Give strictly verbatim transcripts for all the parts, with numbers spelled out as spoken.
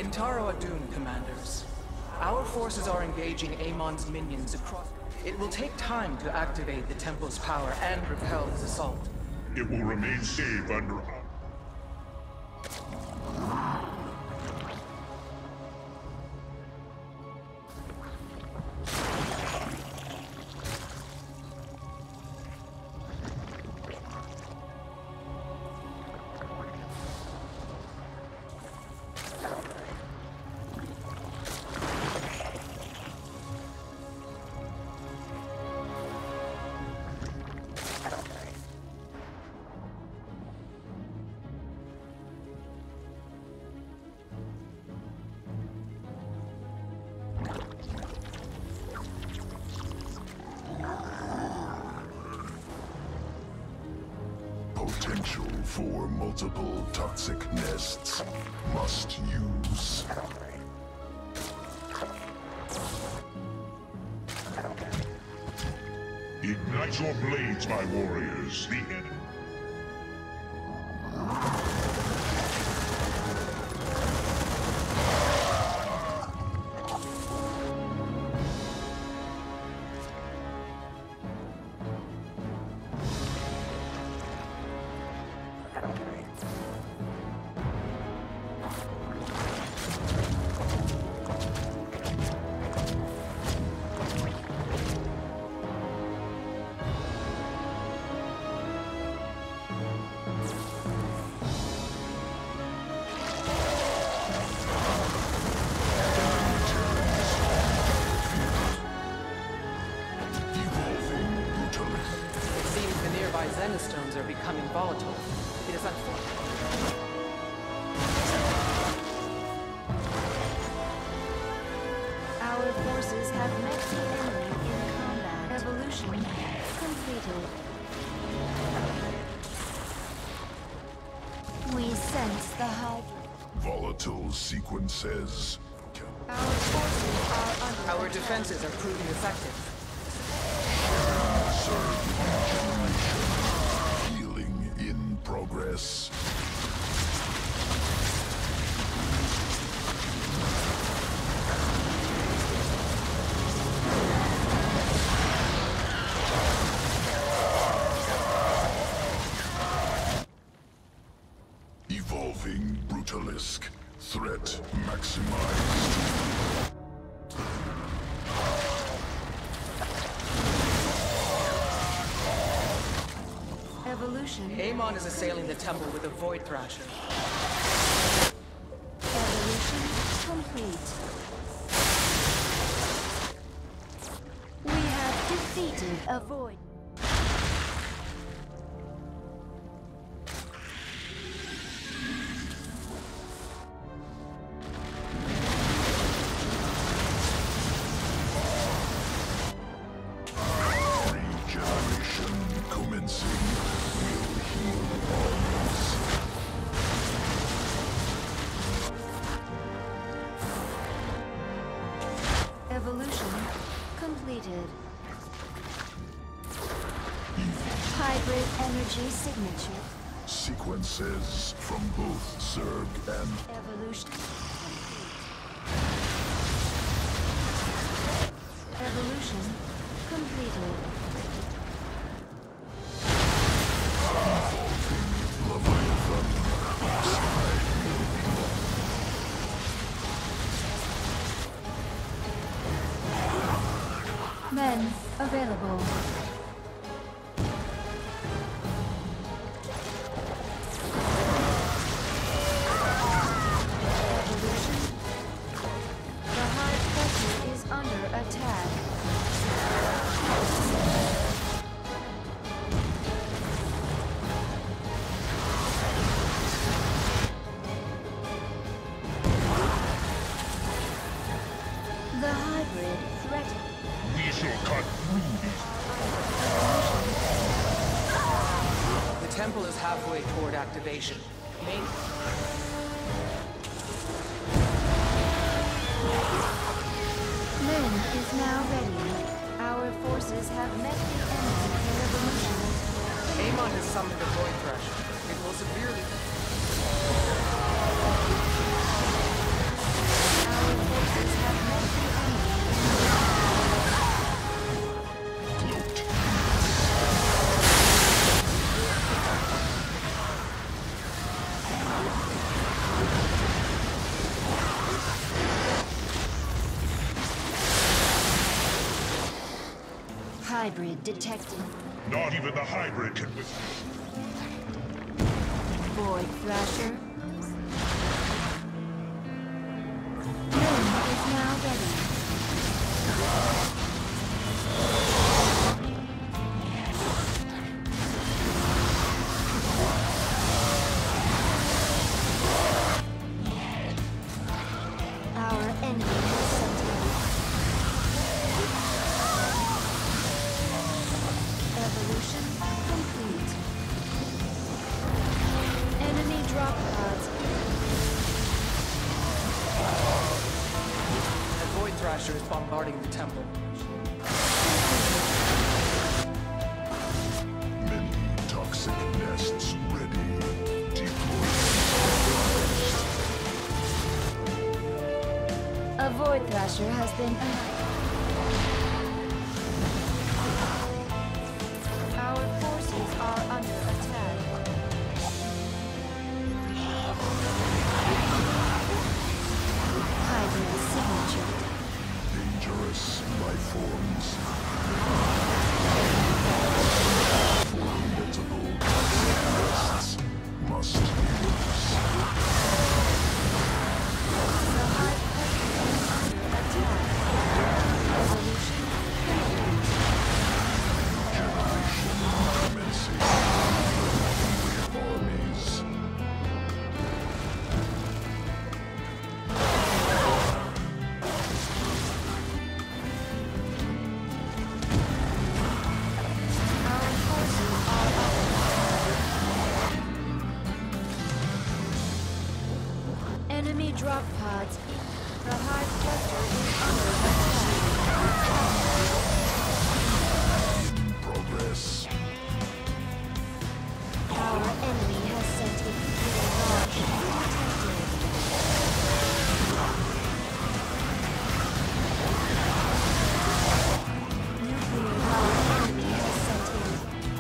Entaro Adun, commanders. Our forces are engaging Amon's minions across... It will take time to activate the temple's power and repel his assault. It will remain safe under... Potential for multiple toxic nests. Must use. Ignite your blades, my warriors. The enemy... Stones are becoming volatile. It is unfortunate. Our forces have met the enemy in combat. Evolution completed. We sense the high... Volatile sequences. Our forces are under Our attack. defenses are proving effective. Healing in progress. Evolving Brutalisk. Threat maximized. Evolution. Amon is assailing the temple with a Void Thrasher. Evolution complete. We have defeated a void. Regeneration commencing. Will heal always. Evolution completed. Hybrid energy signature. Sequences from both Zerg and Evolution complete. Evolution completed. Leviathan. Men available. Evolution. The high pressure is under attack. The hybrid threat. We shall cut through these... The temple is halfway toward activation. Main... Lin is now ready. Our forces have met the enemy in evolution. Amon has summoned a Void Thrasher. It will severely... Hybrid detected. Not even the hybrid can withstand. Void Thrasher. Moon is now ready. Our enemy has sent in. Evolution complete. Enemy drop pods. The Void Thrasher is bombarding the temple. Many toxic nests ready. Deploy. A Void Thrasher has been Our forces are under attack. Hybrid signature. Dangerous life forms. Formidable toxic nests must use. The Hive Pressure is under attack. Evolution complete. Commencing. Armies. Our forces are up. Enemy drop pods. The Hive Cluster is under attack. In progress. Our enemy has sent in barrage detected. Nuclear power enemy has sent in.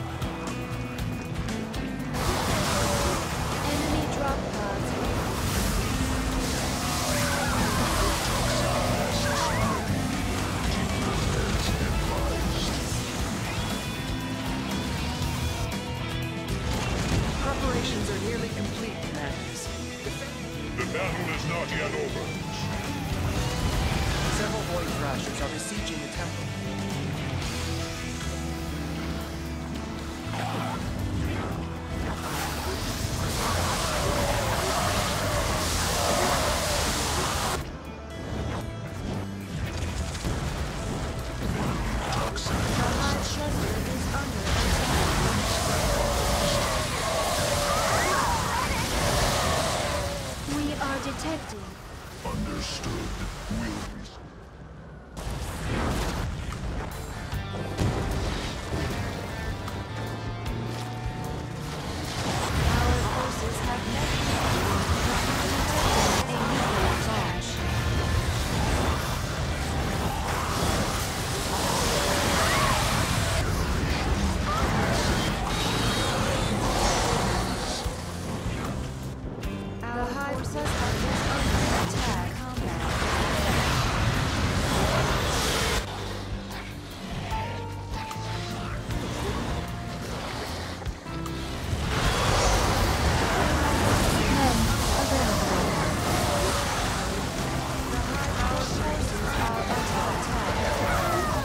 Enemy drop pods. Preparations are nearly complete, Commanders. The battle is not yet over. Several Void Thrashers are besieging the temple. Toxic. The Hive Cluster is under attack. We are detecting. Understood. Will be. Our forces have met a nuclear flash. Our Hive forces are under attack. Combat. Men available. The Hive our forces are under attack.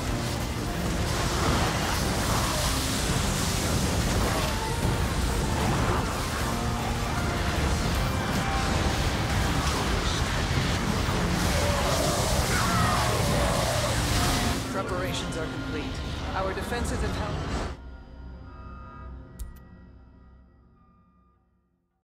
Preparations are complete. Our defenses have held.